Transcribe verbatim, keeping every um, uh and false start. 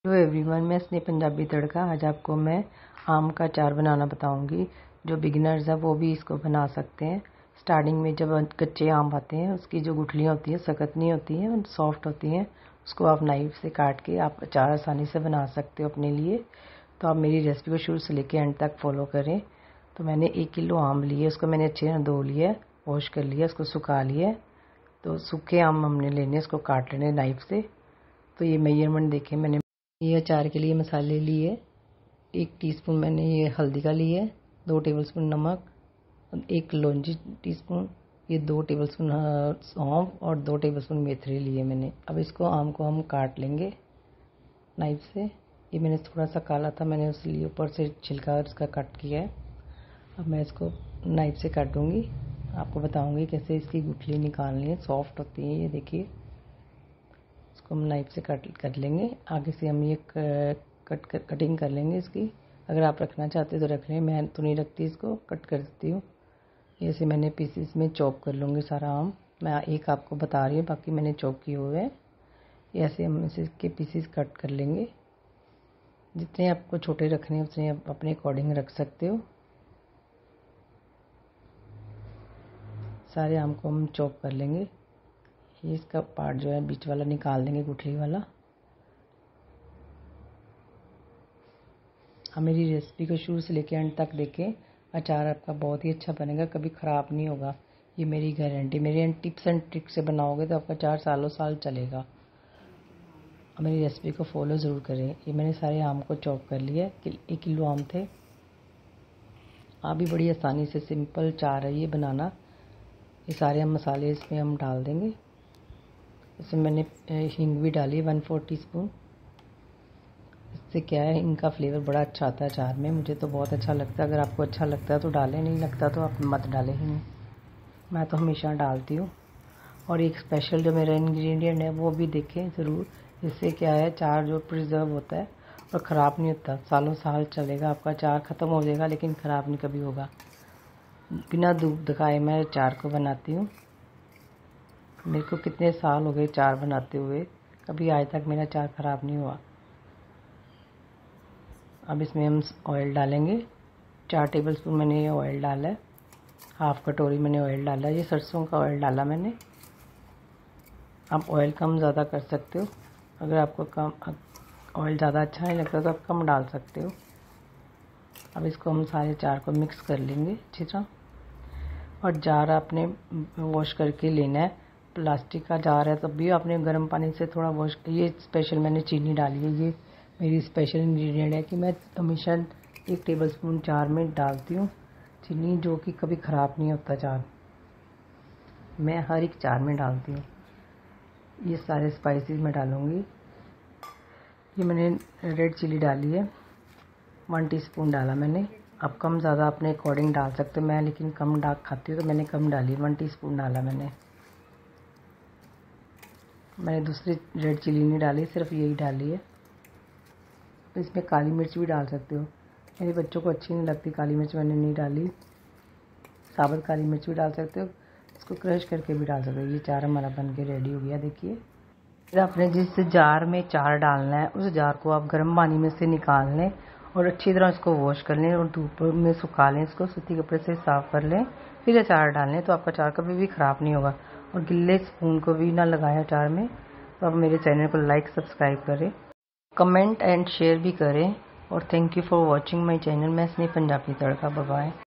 Hello everyone, मैं स्नेह पंजाबी तड़का। आज आपको मैं आम का अचार बनाना बताऊंगी। जो बिगिनर्स हैं वो भी इसको बना सकते हैं। स्टार्टिंग में जब कच्चे आम आते हैं उसकी जो गुठलियाँ होती हैं सख्त नहीं होती हैं और सॉफ्ट होती हैं, उसको आप नाइफ से काट के आप अचार आसानी से बना सकते हो अपने लिए। तो आप मेरी रेसिपी को शुरू से लेकर एंड तक फॉलो करें। तो मैंने एक किलो आम लिए, उसको मैंने अच्छे से धो लिया, वॉश कर लिया, उसको सुखा लिया। तो सूखे आम हमने लेने, उसको काट लेने नाइफ से। तो ये मेजरमेंट देखें, मैंने ये अचार के लिए मसाले लिए। एक टीस्पून मैंने ये हल्दी का लिए, दो टेबलस्पून नमक, एक लौंजी टीस्पून, ये दो टेबलस्पून सौंफ और दो टेबलस्पून मेथी लिए मैंने। अब इसको आम को हम काट लेंगे नाइफ से। ये मैंने थोड़ा सा काला था, मैंने उसलिए ऊपर से छिलका इसका कट किया है। अब मैं इसको नाइफ से काटूंगी, आपको बताऊंगी कैसे इसकी गुठली निकालनी है। सॉफ्ट होती है ये, देखिए। इसको हम नाइफ से कट कर लेंगे। आगे से हम ये कट कर कटिंग कर लेंगे इसकी। अगर आप रखना चाहते हो तो रख लें, मैं तो नहीं रखती, इसको कट कर देती हूँ। ऐसे मैंने पीसीस में चॉप कर लूँगी सारा आम। मैं एक आपको बता रही हूँ, बाकी मैंने चॉप किए हुए हैं। ऐसे हम इसे इसके पीसीस कट कर लेंगे। जितने आपको छोटे रखने हैं उतने आप अपने अकॉर्डिंग रख सकते हो। सारे आम को हम चॉप कर लेंगे। ये इसका पार्ट जो है बीच वाला निकाल देंगे, गुठली वाला। आप मेरी रेसिपी को शुरू से लेकर अंत तक देखें। अचार आपका बहुत ही अच्छा बनेगा, कभी ख़राब नहीं होगा, ये मेरी गारंटी। मेरी टिप्स एंड ट्रिक्स से बनाओगे तो आपका अचार सालों साल चलेगा। अब मेरी रेसिपी को फॉलो ज़रूर करें। ये मैंने सारे आम को चॉप कर लिया, एक किलो आम थे। आप भी बड़ी आसानी से सिंपल अचार है ये बनाना। ये सारे हम मसाले इसमें हम डाल देंगे। इसमें मैंने हींग भी डाली, वन फोर टी स्पून। इससे क्या है, इनका फ्लेवर बड़ा अच्छा आता है अचार में। मुझे तो बहुत अच्छा लगता है। अगर आपको अच्छा लगता है तो डालें, नहीं लगता तो आप मत डालें ही नहीं। मैं तो हमेशा डालती हूँ। और एक स्पेशल जो मेरा इंग्रेडिएंट है वो भी देखें ज़रूर। इससे क्या है, अचार जो प्रिजर्व होता है और ख़राब नहीं होता, सालों साल चलेगा। आपका अचार ख़त्म हो जाएगा लेकिन ख़राब नहीं कभी होगा। बिना दूध दिखाए मैं अचार को बनाती हूँ। मेरे को कितने साल हो गए अचार बनाते हुए, कभी आज तक मेरा अचार ख़राब नहीं हुआ। अब इसमें हम ऑयल डालेंगे। चार टेबलस्पून मैंने ये ऑयल डाला है, हाफ़ कटोरी मैंने ऑयल डाला है। ये सरसों का ऑयल डाला मैंने। आप ऑयल कम ज़्यादा कर सकते हो। अगर आपको कम ऑयल ज़्यादा अच्छा नहीं लगता तो आप कम डाल सकते हो। अब इसको हम सारे अचार को मिक्स कर लेंगे अच्छी तरह। और जार आपने वॉश करके लेना है। प्लास्टिक का जार है तब भी आपने गर्म पानी से थोड़ा वॉश। ये स्पेशल मैंने चीनी डाली है, ये मेरी स्पेशल इंग्रेडिएंट है कि मैं हमेशा एक टेबलस्पून चार में डालती हूँ चीनी, जो कि कभी ख़राब नहीं होता चार। मैं हर एक चार में डालती हूँ। ये सारे स्पाइसेस मैं डालूँगी। ये मैंने रेड चिली डाली है, वन टीस्पून डाला मैंने। आप कम ज़्यादा अपने अकॉर्डिंग डाल सकते हो। मैं लेकिन कम डार्क खाती हूँ तो मैंने कम डाली, वन टीस्पून डाला मैंने। मैंने दूसरी रेड चिली नहीं डाली, सिर्फ यही डाली है। इसमें काली मिर्च भी डाल सकते हो। मेरे बच्चों को अच्छी नहीं लगती काली मिर्च, मैंने नहीं डाली। साबुत काली मिर्च भी डाल सकते हो, इसको क्रश करके भी डाल सकते हो। ये चार हमारा बन के रेडी हो गया, देखिए। फिर आपने जिस जार में चार डालना है उस जार को आप गर्म पानी में से निकाल लें और अच्छी तरह इसको वॉश कर लें और धूप में सुखा लें। इसको सूती कपड़े से साफ़ कर लें, फिर अचार डालें तो आपका अचार कभी भी ख़राब नहीं होगा। और गिल्ले स्पून को भी ना लगाएं अचार में। तो आप मेरे चैनल को लाइक सब्सक्राइब करें, कमेंट एंड शेयर भी करें। और thank you for watching my channel. मैं स्नेह पंजाबी तड़का। Bye bye.